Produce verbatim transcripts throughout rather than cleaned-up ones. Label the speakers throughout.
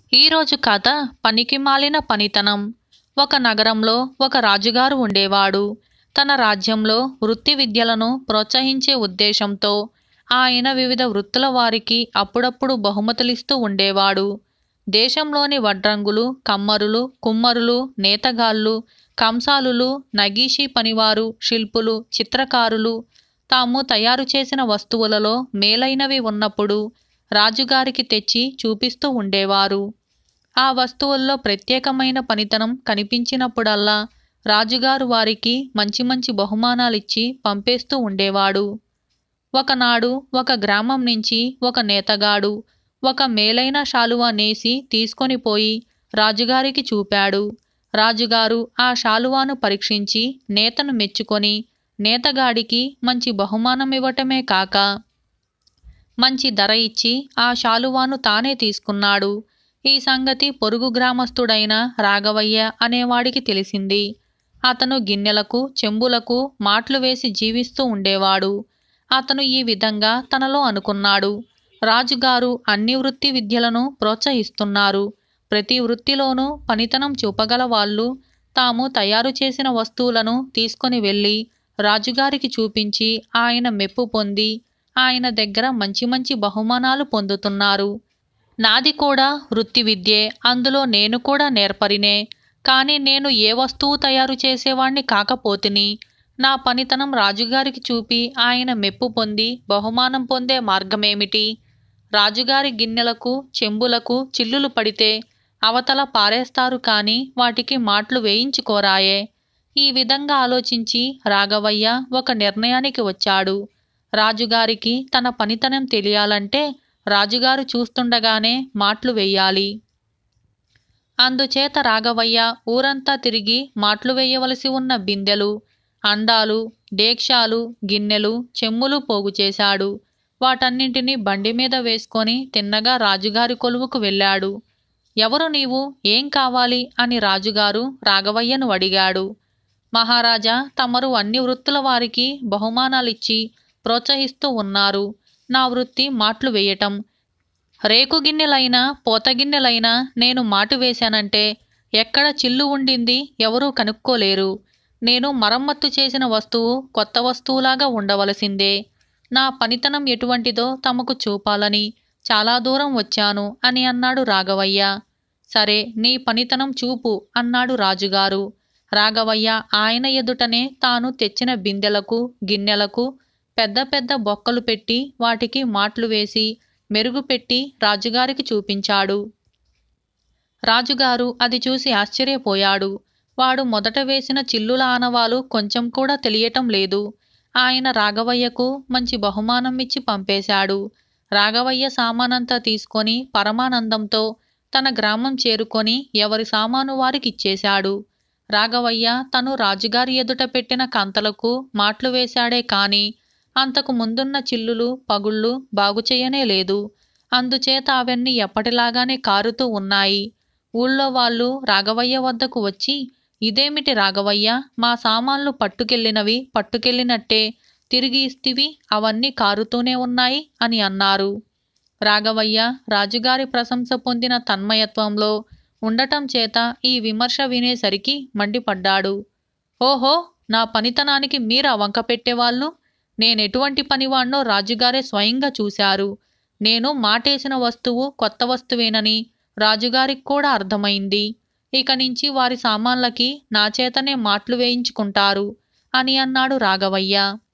Speaker 1: ఈరోజు కథ పనికిమాలిన పనితనం. ఒక నగరంలో ఒక రాజుగారు ఉండేవాడు. తన రాజ్యంలో వృత్తి విద్యలను ప్రోత్సహించే ఉద్దేశంతో ఆయన వివిధ వృత్తుల వారికి అప్పుడప్పుడు బహుమతులిస్తూ ఉండేవాడు. దేశంలోని వడ్రంగులు, కమ్మరులు, కుమ్మరులు, నేతగాళ్ళు, కంసాలులు, నగీషీ పనివారు, శిల్పులు, చిత్రకారులు తాము తయారు చేసిన వస్తువులలో మేలైనవి ఉన్నప్పుడు రాజుగారికి తెచ్చి చూపిస్తూ ఉండేవారు. ఆ వస్తువుల్లో ప్రత్యేకమైన పనితనం కనిపించినప్పుడల్లా రాజుగారు వారికి మంచి మంచి బహుమానాలిచ్చి పంపేస్తూ ఉండేవాడు. ఒకనాడు ఒక గ్రామం నుంచి ఒక నేతగాడు ఒక మేలైన శాలువా నేసి తీసుకొని పోయి రాజుగారికి చూపాడు. రాజుగారు ఆ శాలువాను పరీక్షించి నేతను మెచ్చుకొని నేతగాడికి మంచి బహుమానం ఇవ్వటమే కాక మంచి ధర ఇచ్చి ఆ శాలువాను తానే తీసుకున్నాడు. ఈ సంగతి పొరుగు గ్రామస్తుడైన రాఘవయ్య అనేవాడికి తెలిసింది. అతను గిన్నెలకు, చెంబులకు మాట్లు వేసి జీవిస్తూ ఉండేవాడు. అతను ఈ విధంగా తనలో అనుకున్నాడు, రాజుగారు అన్ని వృత్తి విద్యలను ప్రోత్సహిస్తున్నారు. ప్రతి వృత్తిలోనూ పనితనం చూపగల వాళ్ళు తాము తయారు చేసిన వస్తువులను తీసుకొని వెళ్ళి రాజుగారికి చూపించి ఆయన మెప్పు పొంది ఆయన దగ్గర మంచి మంచి బహుమానాలు పొందుతున్నారు. నాది కూడా వృత్తి విద్యే, అందులో నేను కూడా నేర్పరినే. కానీ నేను ఏ వస్తువు తయారు చేసేవాణ్ణి కాకపోతిని. నా పనితనం రాజుగారికి చూపి ఆయన మెప్పు పొంది బహుమానం పొందే మార్గమేమిటి? రాజుగారి గిన్నెలకు, చెంబులకు చిల్లులు పడితే అవతల పారేస్తారు కానీ వాటికి మాట్లు వేయించుకోరాయే. ఈ విధంగా ఆలోచించి రాఘవయ్య ఒక నిర్ణయానికి వచ్చాడు. రాజుగారికి తన పనితనం తెలియాలంటే రాజుగారు చూస్తుండగానే మాట్లు వేయాలి. అందుచేత రాఘవయ్య ఊరంతా తిరిగి మాట్లు వేయవలసి ఉన్న బిందెలు, అండాలు, డేక్షాలు, గిన్నెలు, చెమ్ములు పోగు చేశాడు. వాటన్నింటినీ బండి మీద వేసుకొని తిన్నగా రాజుగారి కొలువుకు వెళ్ళాడు. ఎవరు నీవు, ఏం కావాలి అని రాజుగారు రాఘవయ్యను అడిగాడు. మహారాజా, తమరు అన్ని వృత్తుల వారికి బహుమానాలిచ్చి ప్రోత్సహిస్తూ ఉన్నారు. నా వృత్తి మాట్లు వేయటం. రేకు గిన్నెలైనా పోతగిన్నెలైనా నేను మాటు వేశానంటే ఎక్కడ చిల్లు ఉండింది ఎవరూ కనుక్కోలేరు. నేను మరమ్మత్తు చేసిన వస్తువు కొత్త వస్తువులాగా ఉండవలసిందే. నా పనితనం ఎటువంటిదో తమకు చూపాలని చాలా దూరం వచ్చాను అని అన్నాడు రాఘవయ్య. సరే, నీ పనితనం చూపు అన్నాడు రాజుగారు. రాఘవయ్య ఆయన ఎదుటనే తాను తెచ్చిన బిందెలకు, గిన్నెలకు పెద్ద పెద్ద బొక్కలు పెట్టి వాటికి మాట్లు వేసి మెరుగుపెట్టి రాజుగారికి చూపించాడు. రాజుగారు అది చూసి ఆశ్చర్యపోయాడు. వాడు మొదట వేసిన చిల్లుల ఆనవాలు కొంచెం కూడా తెలియటం లేదు. ఆయన రాఘవయ్యకు మంచి బహుమానం ఇచ్చి పంపేశాడు. రాఘవయ్య సామానంతా తీసుకొని పరమానందంతో తన గ్రామం చేరుకొని ఎవరి సామాను వారికి ఇచ్చేశాడు. రాఘవయ్య తను రాజుగారి ఎదుట పెట్టిన కంతలకు మాట్లు వేశాడే కాని అంతకు ముందున్న చిల్లులు, పగుళ్ళు బాగుచేయనే లేదు. అందుచేత అవన్నీ ఎప్పటిలాగానే కారుతూ ఉన్నాయి. ఊళ్ళో వాళ్ళు రాఘవయ్య వద్దకు వచ్చి, ఇదేమిటి రాఘవయ్య, మా సామాన్లు పట్టుకెళ్ళినవి పట్టుకెళ్ళినట్టే తిరిగి ఇస్తివి, అవన్నీ కారుతూనే ఉన్నాయి అని అన్నారు. రాఘవయ్య రాజుగారి ప్రశంస పొందిన తన్మయత్వంలో ఉండటం చేత ఈ విమర్శ వినేసరికి మండిపడ్డాడు. ఓహో, నా పనితనానికి మీరా వంక పెట్టేవాళ్ళు? నేనెటువంటి పనివాణ్ణో రాజుగారే స్వయంగా చూశారు. నేను మాటేసిన వస్తువు కొత్త వస్తువేనని రాజుగారికి కూడా అర్థమైంది. ఇక నుంచి వారి సామాన్లకి నా చేతనే మాట్లు వేయించుకుంటారు అని అన్నాడు రాఘవయ్య.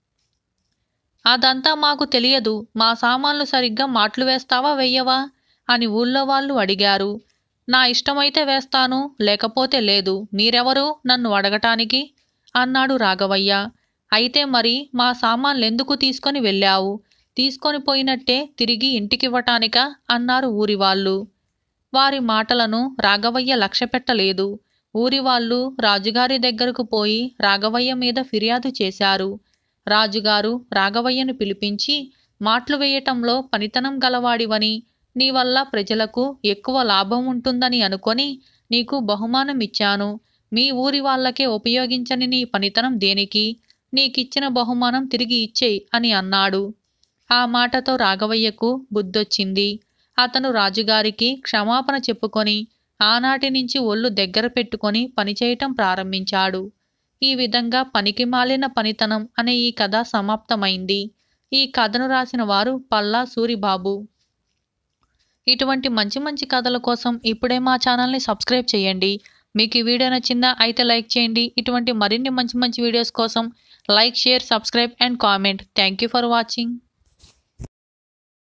Speaker 1: అదంతా మాకు తెలియదు. మా సామాన్లు సరిగ్గా మాట్లు వేస్తావా వెయ్యవా అని ఊళ్ళో వాళ్ళు అడిగారు. నా ఇష్టమైతే వేస్తాను, లేకపోతే లేదు. మీరెవరు నన్ను అడగటానికి అన్నాడు రాఘవయ్య. అయితే మరి మా సామాన్లెందుకు తీసుకొని వెళ్ళావు? తీసుకొని పోయినట్టే తిరిగి ఇంటికివ్వటానికా అన్నారు ఊరివాళ్ళు. వారి మాటలను రాఘవయ్య లక్ష్యపెట్టలేదు. ఊరివాళ్ళు రాజుగారి దగ్గరకు పోయి రాఘవయ్య మీద ఫిర్యాదు చేశారు. రాజుగారు రాఘవయ్యను పిలిపించి, మాట్లు వేయటంలో పనితనం గలవాడివని, నీ వల్ల ప్రజలకు ఎక్కువ లాభం ఉంటుందని అనుకొని నీకు బహుమానం ఇచ్చాను. మీ ఊరి వాళ్ళకే ఉపయోగించని నీ పనితనం దేనికి? నీకిచ్చిన బహుమానం తిరిగి ఇచ్చేయి అని అన్నాడు. ఆ మాటతో రాఘవయ్యకు బుద్ధొచ్చింది. అతను రాజుగారికి క్షమాపణ చెప్పుకొని ఆనాటి నుంచి ఒళ్ళు దగ్గర పెట్టుకొని పనిచేయటం ప్రారంభించాడు. ఈ విధంగా పనికిమాలిన పనితనం అనే ఈ కథ సమాప్తమైంది. ఈ కథను రాసిన వారు పల్లా సూరిబాబు. ఇటువంటి మంచి మంచి కథల కోసం ఇప్పుడే మా ఛానల్ని సబ్స్క్రైబ్ చేయండి. మీకు ఈ వీడియో నచ్చిందా? అయితే లైక్ చేయండి. ఇటువంటి మరిన్ని మంచి మంచి వీడియోస్ కోసం like, share, subscribe and comment. Thank you for watching.